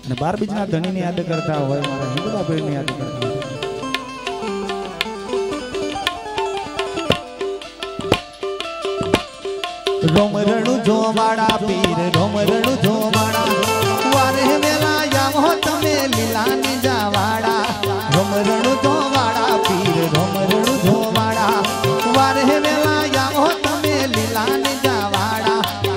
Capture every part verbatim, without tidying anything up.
અને બાર બીજના ધણીને યાદ કરતા હોય, મારા હિંદુલા ભાઈને યાદ કરતા હોય. રોમરણું જોવાડા પીર રોમરણું જોવાડા વારે વેલા જાવો તમે લીલાની જાવાડા. રોમરણું જોવાડા પીર રોમરણું જોવાડા વારે વેલા જાવો તમે લીલાની જાવાડા.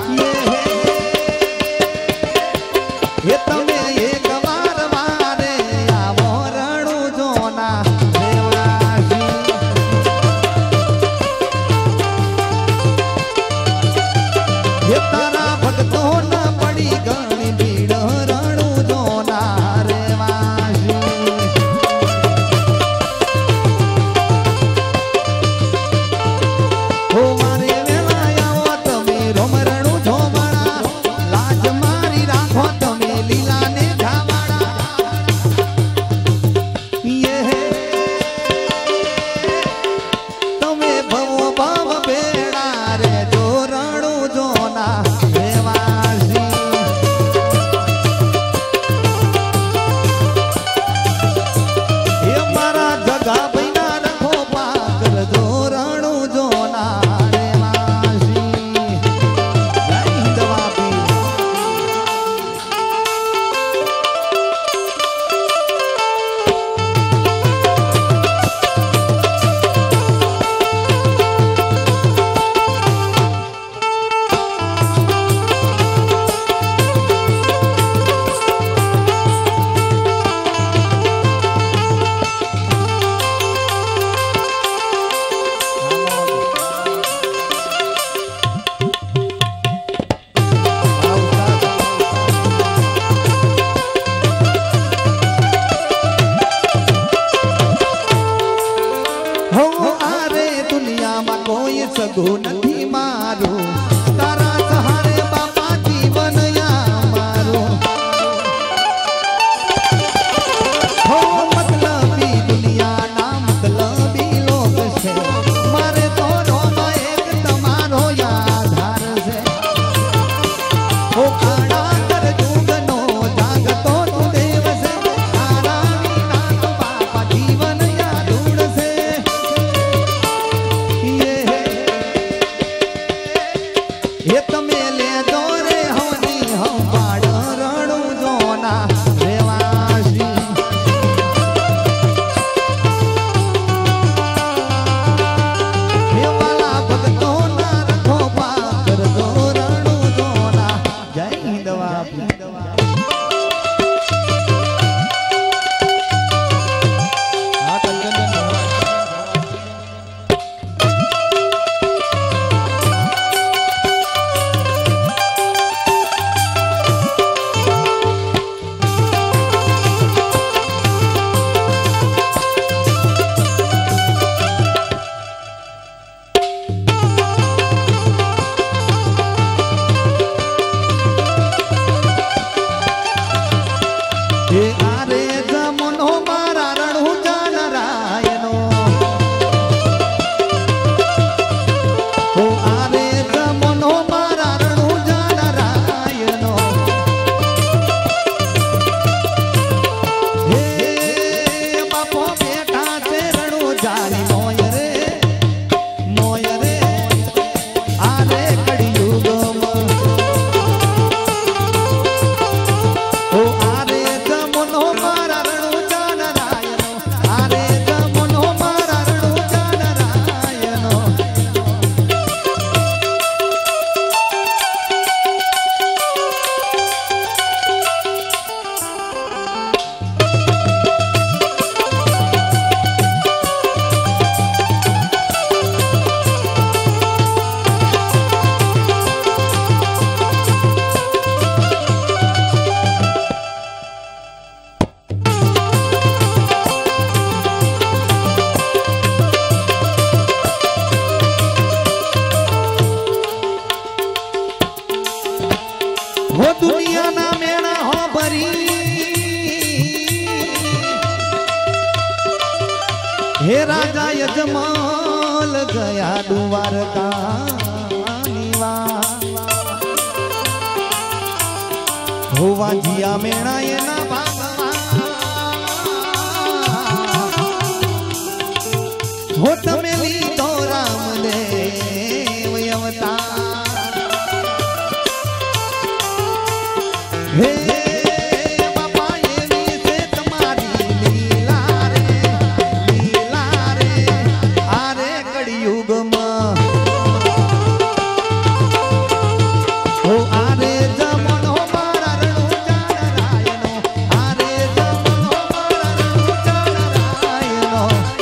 એ તમે એક વાર વારે આવો રણું જોના ये तारा भक्तो न पड़ी गणी भीड़ रणु जोना रे वासी. हो मारे वेला आओ तमे रोम रणु जोवाड़ा लाज मारी राखो तमे लीला ने जावाड़ा. ये तमे भव भव बेड़ा रे जो रणु जोना रेवासी. ये मारा जगा बैना रखो पाकर जो रणु जोना रेवासी. जय हिंद वापी. हो आरे दुनिया में कोई सगो नहीं मारो तारा सहारे बापा जीवन या मारो. हो मतलबी दुनिया ना मतलबी लोग से मारे तो रोमा एक तमारो याधार से. हो काड़ा कर जुगनो जागतो तू देव से तारा वीना तो बापा जीवन या दूर से. ये तमे ले दोरे होनी हम पाड़ रणु जोना रेवासी. ये वाला भक्तो ना रखो पाकर दो रणु जोना. जय हिंद वापी. हे आरे जमुनो मारा रणु जानरायनो. हो आरे जमुनो मारा रणु जानरायनो. हे बापो बेटा से रणु जानी मोय रे मोय रे आरे कड़ियुग हो आरे जमुनो मारा रणु जानरायनो. आरे जमुनो मारा रणु जानरायनो. हो दुनिया ना मेणा हो भरी हे राजा यजमाल गया द्वारका निवास. હોવા જીયા મેણા એના ભાગમાં હો તમે લીધો રામદેવ અવતાર હે બાપા એવી છે તમારી લીલા રે લીલા રે આરે કળિયુગમાં હો આરે જમણો મારા રણુ ચાણરાયનો આરે જમણો મારા રણુ ચાણરાયનો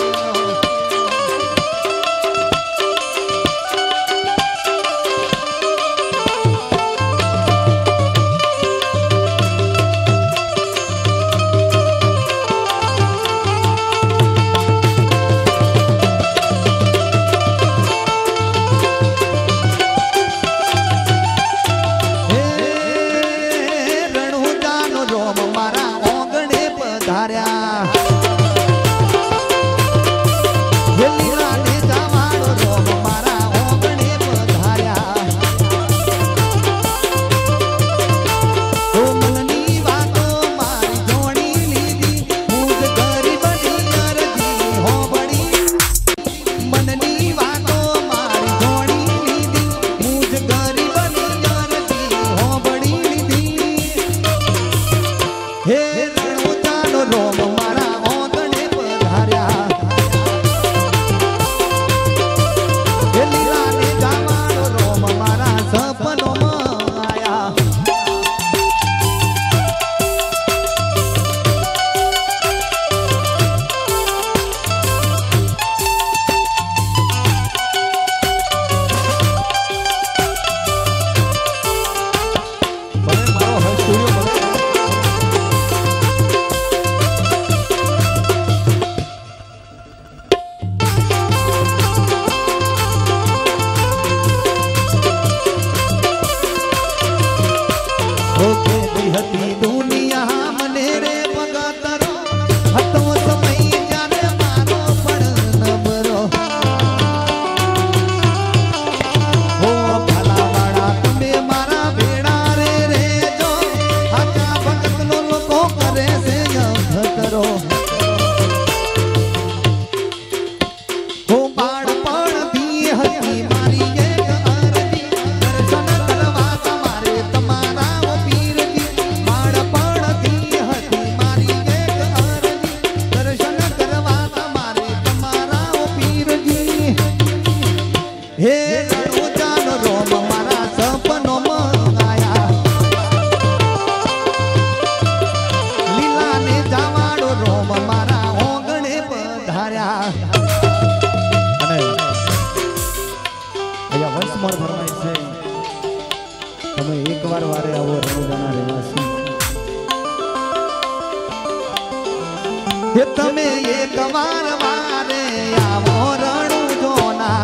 તમે એક વાર વારે આવો રણુ જોના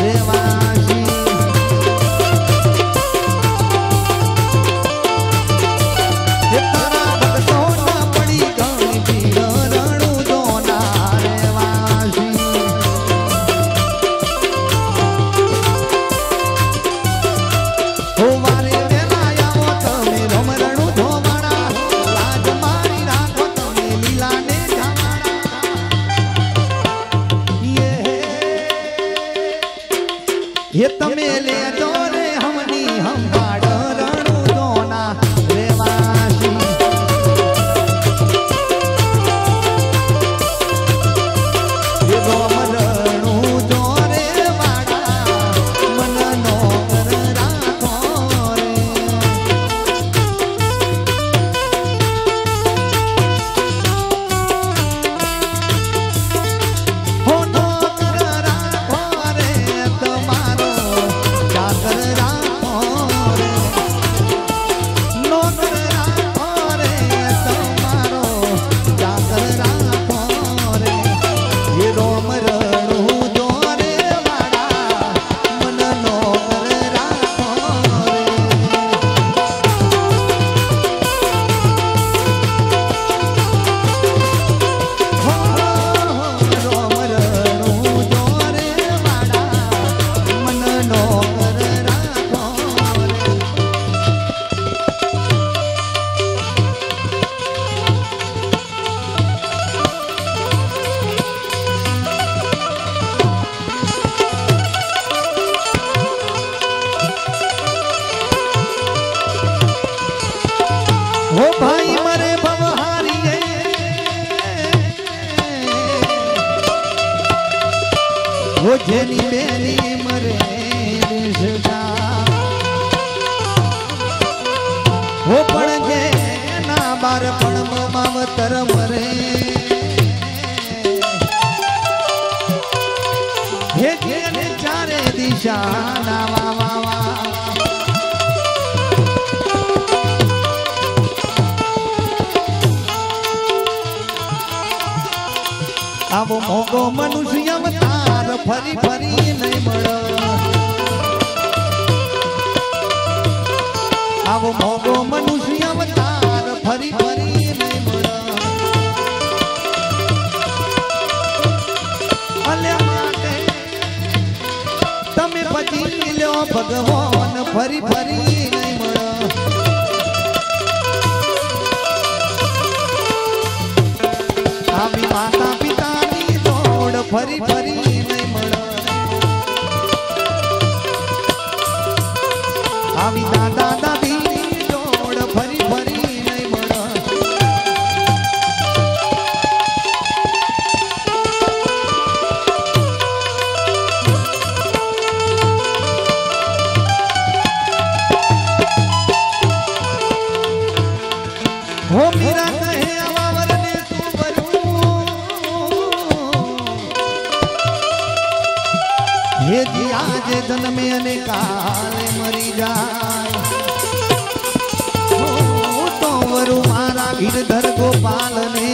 રેવાસી એ તારા ભક્તો ના પડી ગઈ ભીડ રણુ જોના રેવાસી હો વારે વેલા આવો તમે રમ રણુ જોવાના લાજ મારી રાખો તમે લીલા ને Yeah. मरे भवहारी वो जेनी बेनी मरे वो पण जे ना बार पण मावतर मरे हे जेने चारे दिशा ना वा वा वा आवो मोगो मनुष्य अवतार फरी फरी नहीं मळो आवो मोगो मनुष्य अवतार फरी फरी नहीं मळो अले माटे तमे पची लो भगवान फरी फरी नहीं मळो आवी माता पिता नी दौड़ फरी फरी नहीं मळो आवी दादा दादी फरी फरी नहीं मळो हो मीरा कहे अवावर ने तू बरू हे जी आज जन्मे अने काले मरी जाए वरु मारा गिरधर गोपाल ने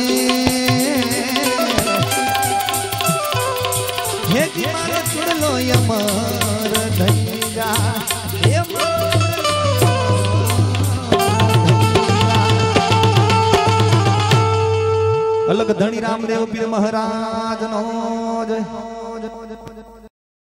हे जी मारे सुन लो यमर धैया अलग धनी रामदेव पीर महाराज नो जय।